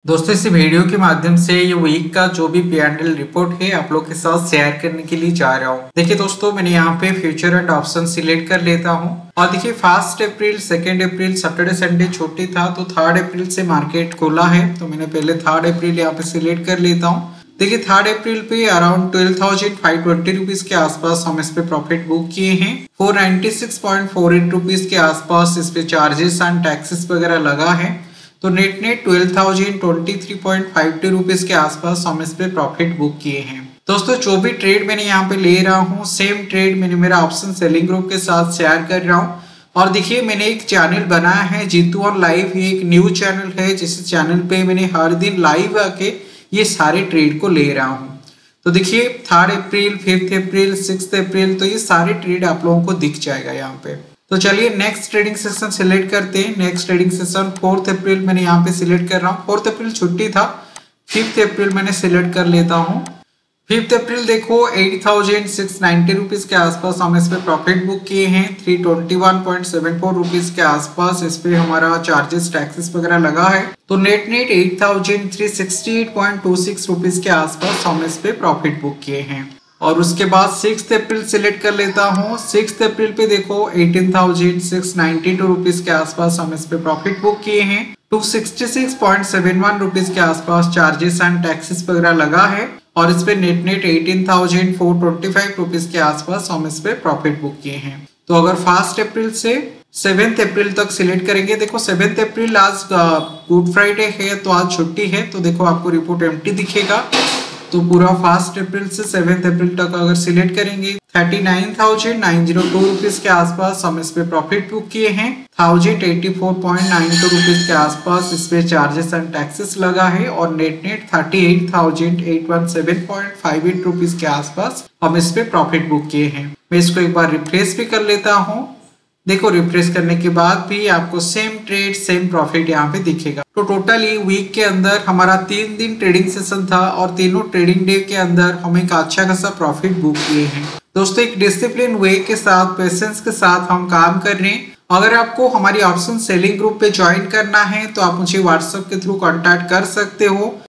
दोस्तों इस वीडियो के माध्यम से ये वीक का जो भी P&L रिपोर्ट है आप लोग के साथ शेयर करने के लिए जा रहा हूँ। देखिए दोस्तों मैंने यहाँ पे फ्यूचर एंड ऑप्शन सिलेक्ट कर लेता हूँ और देखिए 1 अप्रैल 2 अप्रैल सैटरडे संडे छुट्टी था तो 3 अप्रैल से मार्केट खोला है तो मैंने पहले 3 अप्रैल यहाँ पे सिलेक्ट कर लेता हूँ। देखिए 3 अप्रैल पे अराउंड 12,520 रुपीज के आसपास हम इस पे प्रॉफिट बुक किए हैं। 496.48 रुपीज के आसपास इस पे चार्जेस एंड टैक्सेस वगैरह लगा है तो नेट 12,023.52 रुपीज के आसपास हम इस पे प्रॉफिट बुक किए हैं। दोस्तों जो भी ट्रेड मैंने यहाँ पे ले रहा हूँ सेम ट्रेड मैंने मेरा ऑप्शन सेलिंग ग्रुप के साथ शेयर कर रहा हूँ। और देखिए मैंने एक चैनल बनाया है जीतू और लाइव, ये एक न्यू चैनल है जिस चैनल पे मैंने हर दिन लाइव आके ये सारे ट्रेड को ले रहा हूँ। तो देखिए 3 अप्रैल 5 अप्रैल 6 अप्रैल तो ये सारे ट्रेड आप लोगों को दिख जाएगा यहाँ पे। तो चलिए नेक्स्ट ट्रेडिंग सेशन सिलेक्ट करते हैं। नेक्स्ट ट्रेडिंग सेशन 4 अप्रैल मैंने यहाँ पे सिलेक्ट कर रहा हूँ। 4 अप्रैल छुट्टी था, 5 अप्रैल मैंने सिलेक्ट कर लेता हूँ। 5 अप्रैल देखो 8,690 रुपीज के आसपास हम इस पे प्रॉफिट बुक किए हैं। 321.74 रुपीज के आसपास इस पे हमारा चार्जेस टैक्सेस वगैरह लगा है तो नेट 8,368.26 रुपीज के आसपास हम इस पे प्रॉफिट बुक किए हैं। और उसके बाद 6 अप्रैल सिलेक्ट कर लेता हूँ। 6 अप्रैल पे देखो 18,692 रुपीज के आसपास हम इस पे प्रॉफिट बुक किए हैं। 266.71 रुपीज के आसपास चार्जेस एंड टैक्सेस वगैरह लगा है और इस पे नेट 18,425 रुपीज के आसपास हम इस पे प्रॉफिट बुक किए हैं। तो अगर 1 अप्रैल से 7 अप्रैल तक सिलेक्ट करेंगे, देखो 7 अप्रैल आज गुड फ्राइडे है तो आज छुट्टी है तो देखो आपको रिपोर्ट एम्प्टी दिखेगा। तो पूरा 1 अप्रैल से 7 अप्रैल तक अगर सिलेक्ट करेंगे 39,902 रुपीज के आसपास हम इस पे प्रॉफिट बुक किए हैं। 1,084.92 रुपीज के आसपास इस पे चार्जेस एंड टैक्सेस लगा है और नेट 38,817.58 रुपीज के आसपास हम इस पे प्रॉफिट बुक किए हैं। मैं इसको एक बार रिफ्रेश भी कर लेता हूँ। देखो रिफ्रेश करने के बाद भी आपको सेम ट्रेड सेम प्रॉफिट यहाँ पे दिखेगा। तो टोटली वीक के अंदर हमारा 3 दिन ट्रेडिंग सेशन था और तीनों ट्रेडिंग डे के अंदर हम एक अच्छा खासा प्रॉफिट बुक किए हैं। दोस्तों एक डिसिप्लिन वे के साथ पेशेंस के साथ हम काम कर रहे हैं। अगर आपको हमारी ऑप्शन सेलिंग ग्रुप पे ज्वाइन करना है तो आप मुझे व्हाट्सएप के थ्रू कॉन्टैक्ट कर सकते हो।